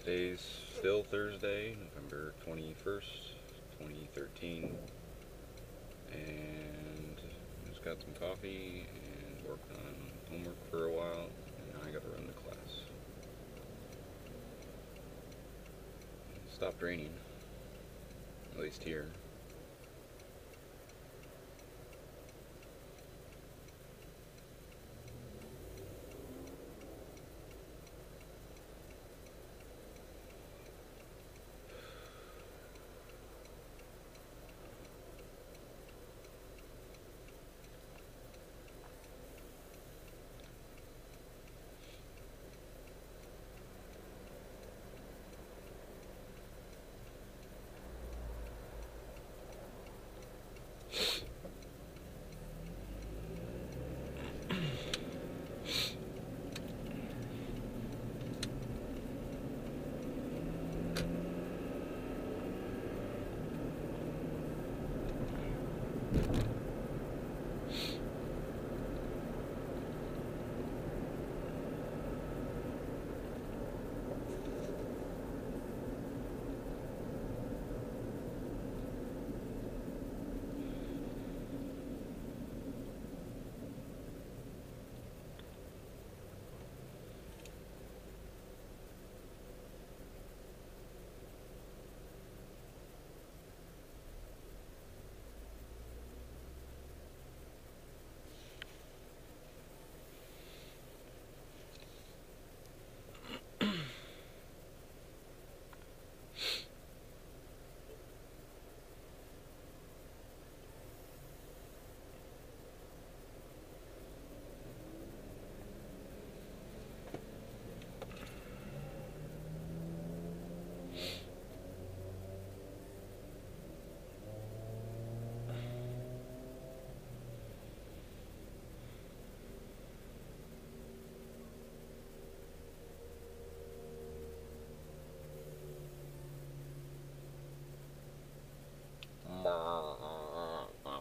Today's still Thursday, November 21st, 2013, and just got some coffee and worked on homework for a while, and now I gotta run to class. It stopped raining, at least here.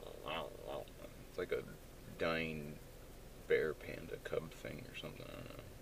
It's like a dying bear panda cub thing or something, I don't know.